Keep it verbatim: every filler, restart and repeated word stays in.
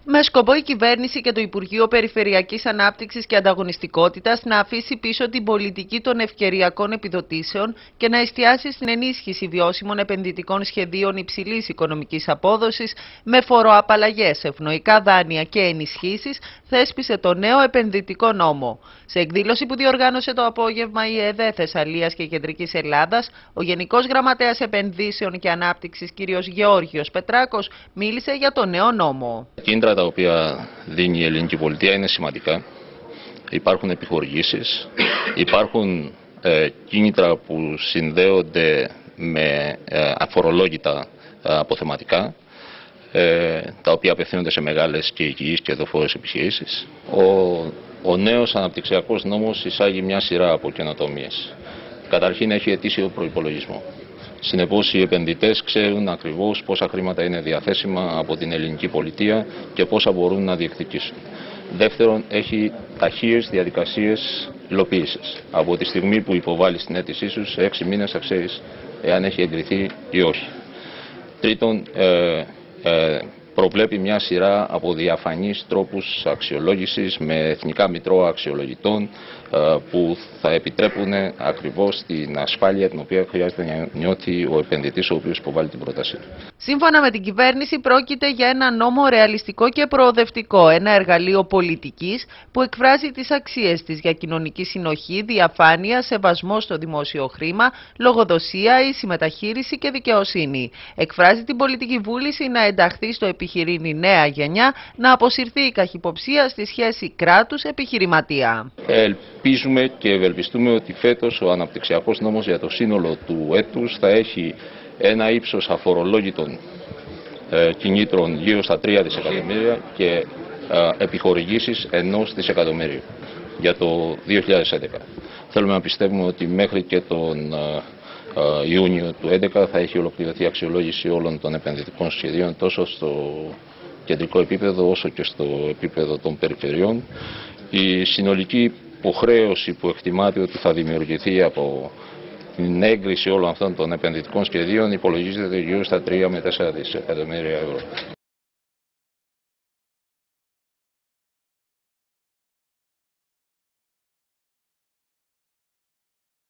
Με σκοπό η κυβέρνηση και το Υπουργείο Περιφερειακής Ανάπτυξης και Ανταγωνιστικότητας να αφήσει πίσω την πολιτική των ευκαιριακών επιδοτήσεων και να εστιάσει στην ενίσχυση βιώσιμων επενδυτικών σχεδίων υψηλής οικονομικής απόδοσης με φοροαπαλλαγές, ευνοϊκά δάνεια και ενισχύσεις, θέσπισε το νέο επενδυτικό νόμο. Σε εκδήλωση που διοργάνωσε το απόγευμα η ΕΔΕ Θεσσαλίας και Κεντρικής Ελλάδας, ο Γενικός Γραμματέας Επενδύσεων και Ανάπτυξης κ. Γεώργιος Πετράκος μίλησε για το νέο νόμο. Τα οποία δίνει η ελληνική πολιτεία είναι σημαντικά. Υπάρχουν επιχορηγήσεις, υπάρχουν ε, κίνητρα που συνδέονται με ε, αφορολόγητα ε, αποθεματικά, ε, τα οποία απευθύνονται σε μεγάλες και υγιείς και δοφόρες επιχειρήσεις. Ο, ο νέος αναπτυξιακός νόμος εισάγει μια σειρά από καινοτομίες. Καταρχήν έχει ετήσιο προϋπολογισμό. Συνεπώς οι επενδυτές ξέρουν ακριβώς πόσα χρήματα είναι διαθέσιμα από την ελληνική πολιτεία και πόσα μπορούν να διεκδικήσουν. Δεύτερον, έχει ταχείες διαδικασίες υλοποίησης. Από τη στιγμή που υποβάλλεις την αίτησή σου, σε έξι μήνες θα ξέρεις εάν έχει εγκριθεί ή όχι. Τρίτον, ε, ε, προβλέπει μια σειρά από διαφανείς τρόπους αξιολόγησης με εθνικά μητρώα αξιολογητών που θα επιτρέπουν ακριβώς την ασφάλεια την οποία χρειάζεται να νιώθει ο επενδυτής ο οποίος υποβάλλει την πρότασή του. Σύμφωνα με την κυβέρνηση, πρόκειται για ένα νόμο ρεαλιστικό και προοδευτικό, ένα εργαλείο πολιτικής που εκφράζει τις αξίες της για κοινωνική συνοχή, διαφάνεια, σεβασμό στο δημόσιο χρήμα, λογοδοσία, ίση μεταχείριση και δικαιοσύνη. Εκφράζει την πολιτική βούληση να ενταχθεί στο επιχειρήν η νέα γενιά, να αποσυρθεί η καχυποψία στη σχέση κράτους-επιχειρηματία. Ελπίζουμε και ευελπιστούμε ότι φέτος ο αναπτυξιακός νόμος για το σύνολο του έτους θα έχει ένα ύψος αφορολόγητων ε, κινήτρων γύρω στα τρία δισεκατομμύρια και ε, επιχορηγήσεις ενός δισεκατομμύριου για το δύο χιλιάδες έντεκα. Θέλουμε να πιστεύουμε ότι μέχρι και τον ε, ε, Ιούνιο του δύο χιλιάδες έντεκα θα έχει ολοκληρωθεί αξιολόγηση όλων των επενδυτικών σχεδίων τόσο στο κεντρικό επίπεδο όσο και στο επίπεδο των περιφερειών. Η συνολική υποχρέωση που εκτιμάται ότι θα δημιουργηθεί από την έγκριση όλων αυτών των επενδυτικών σχεδίων υπολογίζεται γύρω στα τρία με τέσσερα δισεκατομμύρια ευρώ.